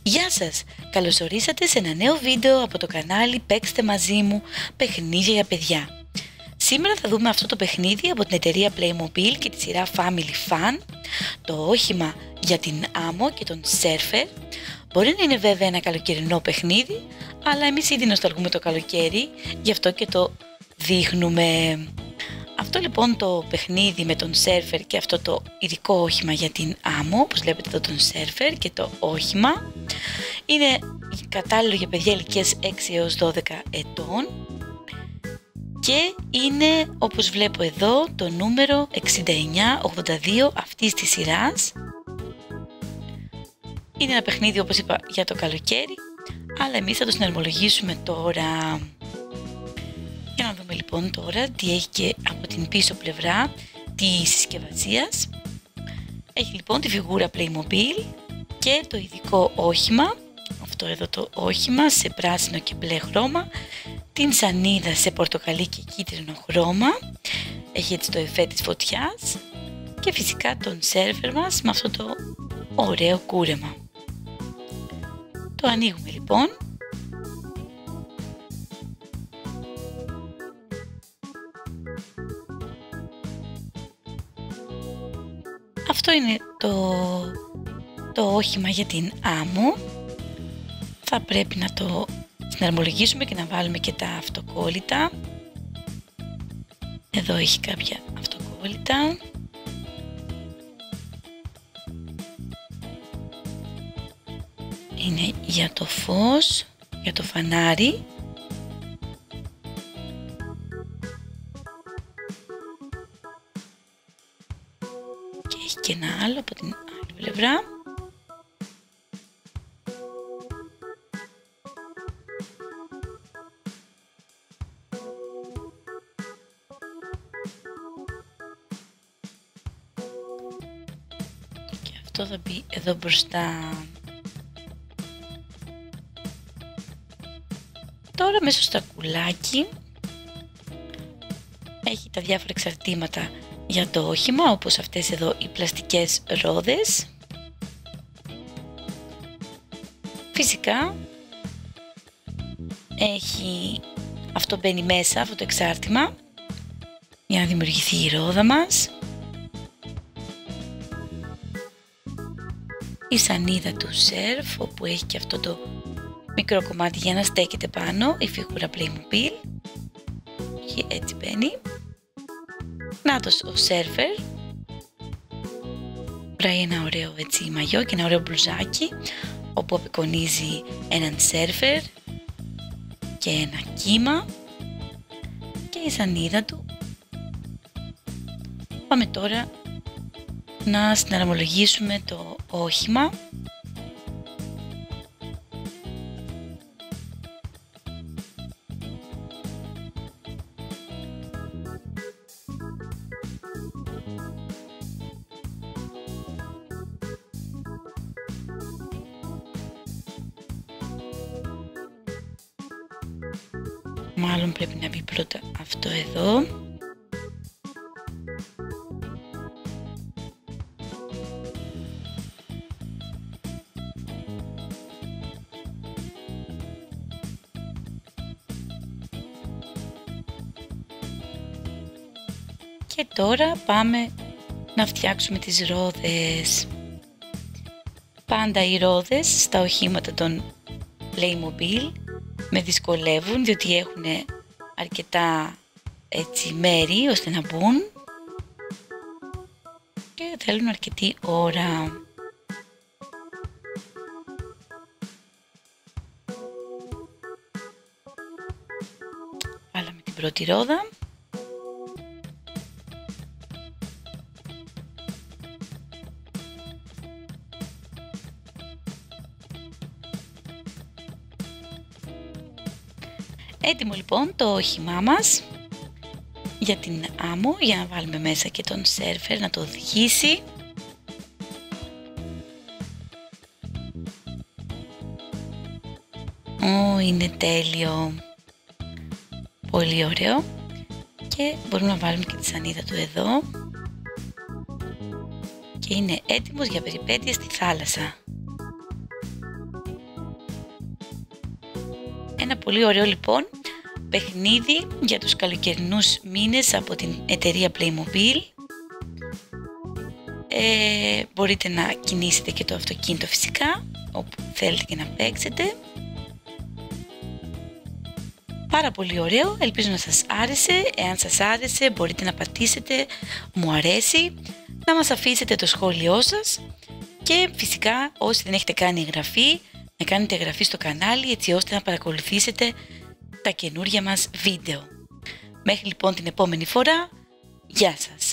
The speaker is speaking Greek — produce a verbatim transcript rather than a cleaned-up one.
Γεια σας! Καλώς ορίσατε σε ένα νέο βίντεο από το κανάλι Παίξτε μαζί μου παιχνίδια για παιδιά. Σήμερα θα δούμε αυτό το παιχνίδι από την εταιρεία Playmobil και τη σειρά Family Fun, το όχημα για την άμμο και τον σέρφερ. Μπορεί να είναι βέβαια ένα καλοκαιρινό παιχνίδι, αλλά εμείς ήδη νοσταλγούμε το καλοκαίρι, γι' αυτό και το δείχνουμε. Αυτό λοιπόν το παιχνίδι με τον σέρφερ και αυτό το ειδικό όχημα για την άμμο, όπως βλέπετε εδώ τον σέρφερ και το όχημα, είναι κατάλληλο για παιδιά ηλικίας έξι έως δώδεκα ετών και είναι, όπως βλέπω εδώ, το νούμερο εξήντα εννιά ογδόντα δύο αυτής της σειράς. Είναι ένα παιχνίδι, όπως είπα, για το καλοκαίρι, αλλά εμείς θα το συναρμολογήσουμε τώρα. Για να δούμε λοιπόν τώρα τι έχει και από την πίσω πλευρά της συσκευασίας. Έχει λοιπόν τη φιγούρα Playmobil και το ειδικό όχημα, αυτό εδώ το όχημα σε πράσινο και μπλε χρώμα, την σανίδα σε πορτοκαλί και κίτρινο χρώμα, έχει έτσι το εφέ της φωτιάς και φυσικά τον σέρβερ μας με αυτό το ωραίο κούρεμα. Το ανοίγουμε λοιπόν. Αυτό είναι το, το όχημα για την άμμο. Θα πρέπει να το συναρμολογήσουμε και να βάλουμε και τα αυτοκόλλητα. Εδώ έχει κάποια αυτοκόλλητα. Είναι για το φως, για το φανάρι. Και έχει και ένα άλλο από την άλλη πλευρά. Και αυτό θα μπει εδώ μπροστά. Τώρα μέσα στο σακουλάκι έχει τα διάφορα εξαρτήματα για το όχημα, όπως αυτές εδώ οι πλαστικές ρόδες. Φυσικά έχει, αυτό μπαίνει μέσα, αυτό το εξάρτημα, για να δημιουργηθεί η ρόδα μας. Η σανίδα του σερφ, όπου έχει και αυτό το μικρό κομμάτι για να στέκεται πάνω, η φιγούρα Playmobil και έτσι μπαίνει. Νάτος ο σέρφερ, βράει ένα ωραίο έτσι μαγιό και ένα ωραίο μπλουζάκι όπου απεικονίζει έναν σέρφερ και ένα κύμα και η σανίδα του. Πάμε τώρα να συναρμολογήσουμε το όχημα. Μάλλον πρέπει να μπει πρώτα αυτό εδώ. Και τώρα πάμε να φτιάξουμε τις ρόδες. Πάντα οι ρόδες στα οχήματα των Playmobil με δυσκολεύουν, διότι έχουν αρκετά έτσι μέρη ώστε να μπουν και θέλουν αρκετή ώρα. Βάλαμε την πρώτη ρόδα. Έτοιμο λοιπόν το όχημά μας για την άμμο, για να βάλουμε μέσα και τον σέρφερ να το οδηγήσει. Ω, είναι τέλειο. Πολύ ωραίο. Και μπορούμε να βάλουμε και τη σανίδα του εδώ. Και είναι έτοιμος για περιπέτειες στη θάλασσα. Ένα πολύ ωραίο λοιπόν παιχνίδι για τους καλοκαιρινούς μήνες από την εταιρεία Playmobil. Ε, μπορείτε να κινήσετε και το αυτοκίνητο φυσικά, όπου θέλετε και να παίξετε. Πάρα πολύ ωραίο, ελπίζω να σας άρεσε. Εάν σας άρεσε μπορείτε να πατήσετε μου αρέσει, να μας αφήσετε το σχόλιο σας και φυσικά όσοι δεν έχετε κάνει εγγραφή, να κάνετε εγγραφή στο κανάλι έτσι ώστε να παρακολουθήσετε τα καινούργια μας βίντεο. Μέχρι λοιπόν την επόμενη φορά, γεια σας!